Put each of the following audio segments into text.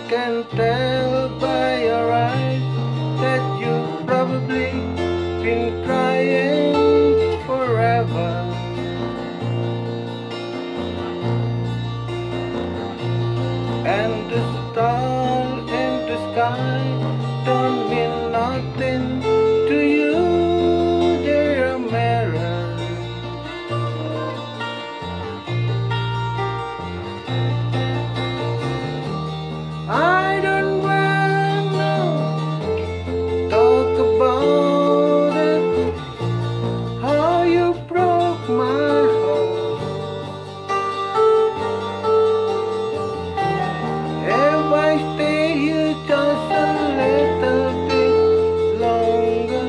can tell by your eyes that you've probably been crying forever. And the star in the sky don't mean nothing to you, they're a mirror. I don't wanna talk about it, how you broke my heart. If I stay here just a little bit longer,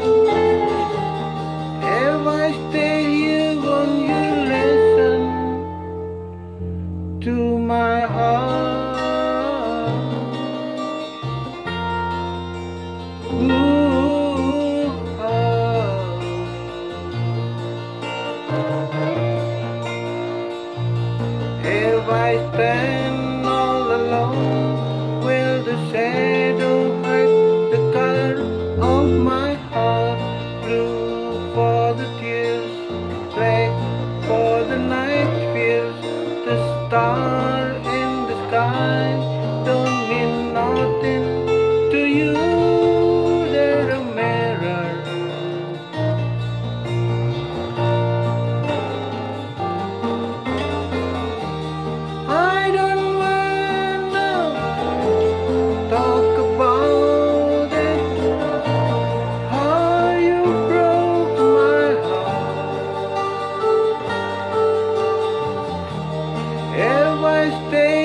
if I stay here, won't you listen to my heart? Ooh, if I stand all alone, will the shadow hide the color of my heart? Blue for the tears, black for the night fears. The star in the sky don't mean nothing to you, they're a mirror. I don't wanna talk about it, how you broke my heart. If I stay